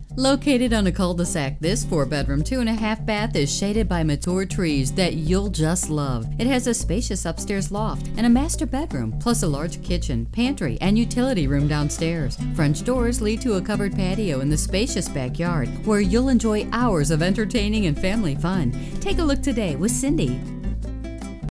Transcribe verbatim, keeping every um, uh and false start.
Located on a cul-de-sac, this four-bedroom, two-and-a-half bath is shaded by mature trees that you'll just love. It has a spacious upstairs loft and a master bedroom, plus a large kitchen, pantry, and utility room downstairs. French doors lead to a covered patio in the spacious backyard, where you'll enjoy hours of entertaining and family fun. Take a look today with Cindy.